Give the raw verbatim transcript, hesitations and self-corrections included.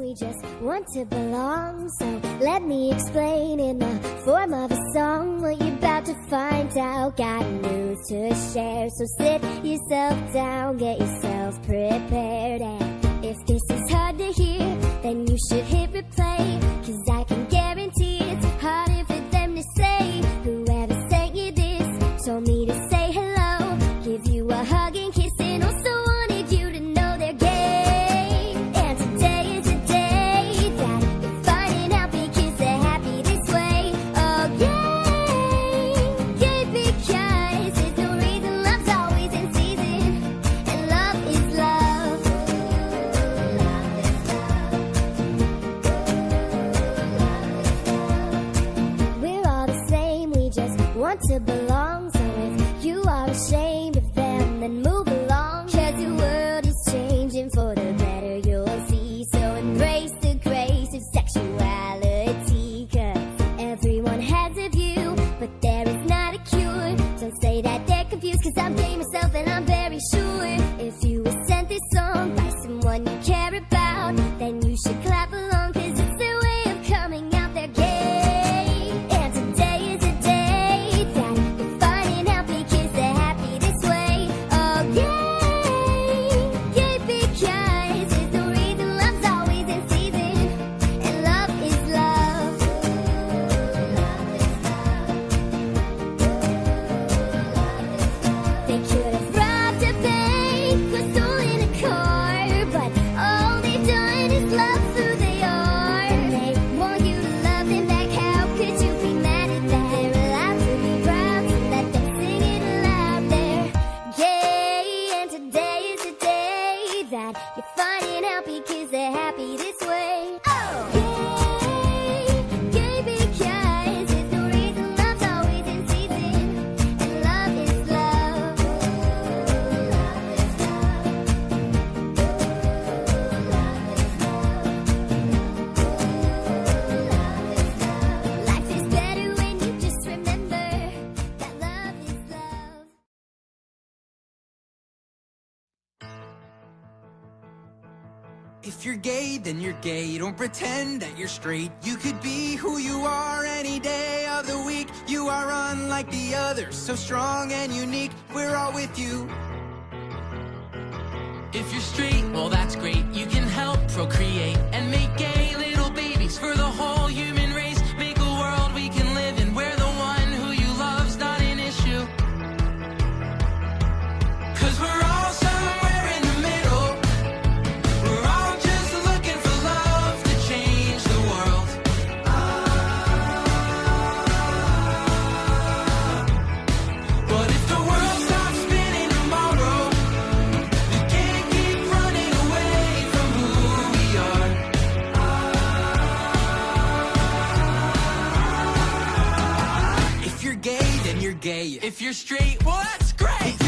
we just want to belong. So let me explain in the form of a song what you're about to find out. Got news to share, so sit yourself down, get yourself prepared. And if this is hard to hear, then you should hit replay, cause I can guarantee it's harder for them to say. Whoever sent you this told me to say hello, give you a hug and kiss, and also wanted you to know they're gay. And today is a day that you're finding out because they're happy this way. Oh yay, gay because there's no reason, love's always in season, and love is love. We're all the same, we just want to belong. So if you are ashamed of them, then move along, cause the world is changing for the better, you'll see. So embrace the grace of sexuality, cause everyone has a view, but there is not a cure. Don't say that they're confused, cause I'm gay myself and I'm very sure. If you were sent this song by someone you care about, then you should clap along, cause it's their way of coming out, they're gay. And today is a day that you're finding out because they're happy this way. Oh yay, gay because there's no reason, love's always in season, and love is love. They could have robbed a bank or stolen a car, but all they've done is love who they are. And they want you to love them back. How could you be mad at that? They're allowed to be proud, so let them sing it aloud. They're gay, and today is the day that you're finding out because they're happy this way. Oh, gay, gay because there's no reason, love's always in season, and love is love. Life is better when you just remember that love is love. If you're gay, then you're gay. Don't pretend that you're straight. You could be who you are any day of the week. You are unlike the others, so strong and unique. We're all with you. If you're straight, well that's great. You can help procreate and make gay little babies for the whole human race. Make a world we can live in where the one who you love's not an issue. Cause we're all somewhere in the middle. We're all just looking for love to change the world. But if the world stops spinning tomorrow, we can't keep running away from who we are. If you're gay, then you're gay. If you're straight, well that's great.